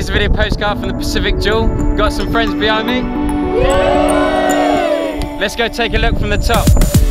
This is a video postcard from the Pacific Jewel. Got some friends behind me. Let's go take a look from the top.